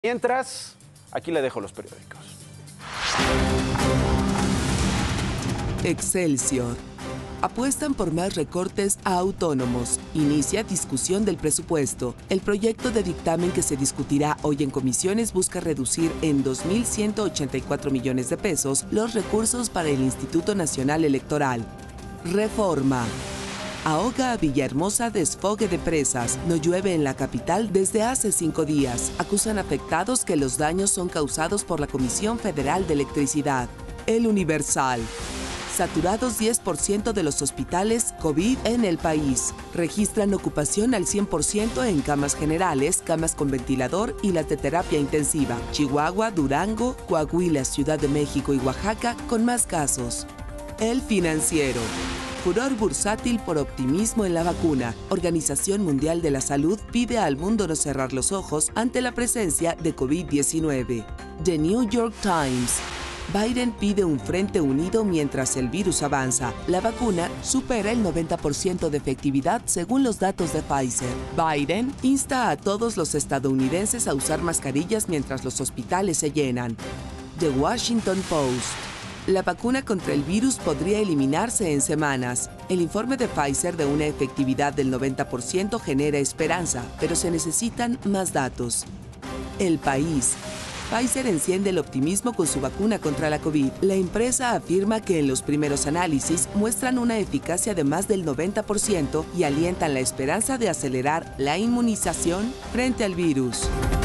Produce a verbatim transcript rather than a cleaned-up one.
Mientras, aquí le dejo los periódicos. Excelsior. Apuestan por más recortes a autónomos. Inicia discusión del presupuesto. El proyecto de dictamen que se discutirá hoy en comisiones busca reducir en dos mil ciento ochenta y cuatro millones de pesos los recursos para el Instituto Nacional Electoral. Reforma. Ahoga a Villahermosa desfogue de presas. No llueve en la capital desde hace cinco días. Acusan afectados que los daños son causados por la Comisión Federal de Electricidad. El Universal. Saturados diez por ciento de los hospitales COVID en el país. Registran ocupación al cien por ciento en camas generales, camas con ventilador y las de terapia intensiva. Chihuahua, Durango, Coahuila, Ciudad de México y Oaxaca con más casos. El Financiero. Furor bursátil por optimismo en la vacuna. Organización Mundial de la Salud pide al mundo no cerrar los ojos ante la presencia de COVID diecinueve. The New York Times. Biden pide un frente unido mientras el virus avanza. La vacuna supera el noventa por ciento de efectividad según los datos de Pfizer. Biden insta a todos los estadounidenses a usar mascarillas mientras los hospitales se llenan. The Washington Post. La vacuna contra el virus podría eliminarse en semanas. El informe de Pfizer de una efectividad del noventa por ciento genera esperanza, pero se necesitan más datos. El País. Pfizer enciende el optimismo con su vacuna contra la COVID. La empresa afirma que en los primeros análisis muestran una eficacia de más del noventa por ciento y alientan la esperanza de acelerar la inmunización frente al virus.